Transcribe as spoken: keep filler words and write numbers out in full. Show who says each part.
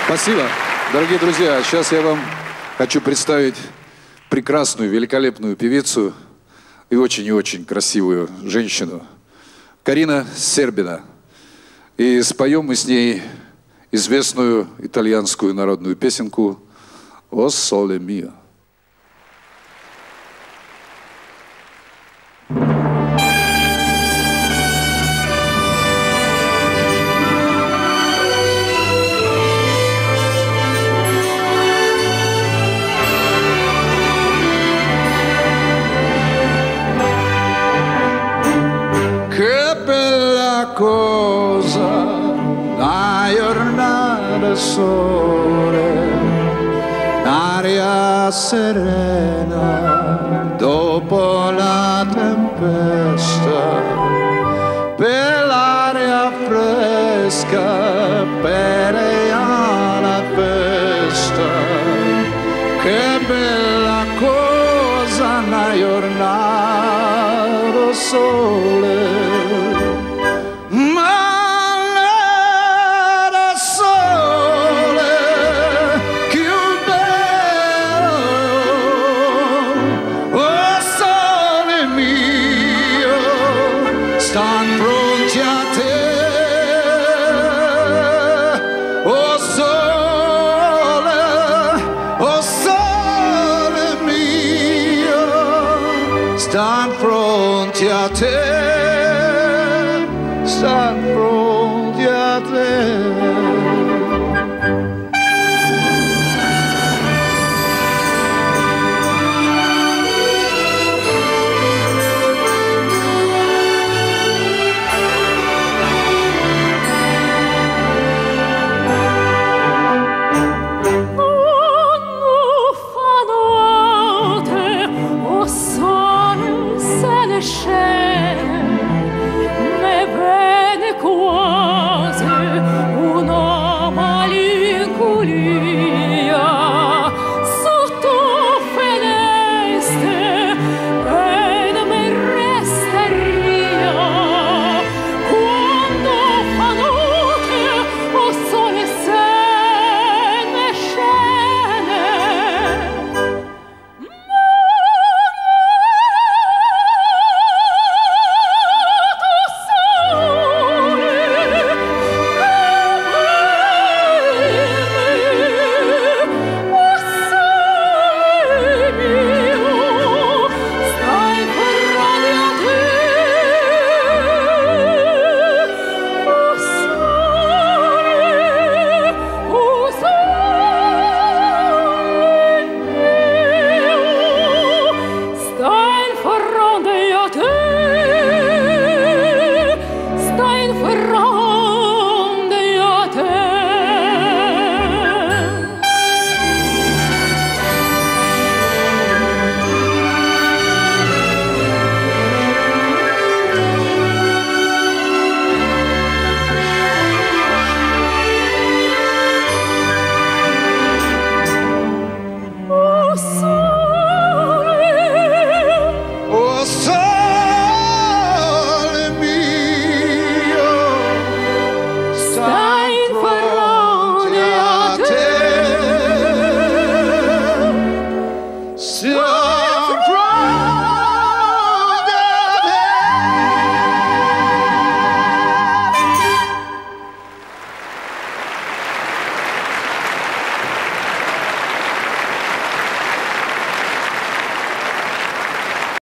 Speaker 1: Спасибо. Дорогие друзья, сейчас я вам хочу представить прекрасную, великолепную певицу и очень и очень красивую женщину. Карина Сербина. И споем мы с ней известную итальянскую народную песенку «О соле мио».
Speaker 2: Cosa, una giornata sole, un'aria serena dopo la tempesta, per l'aria fresca, per la festa, che bella cosa una giornata sole. Stand fronte a te.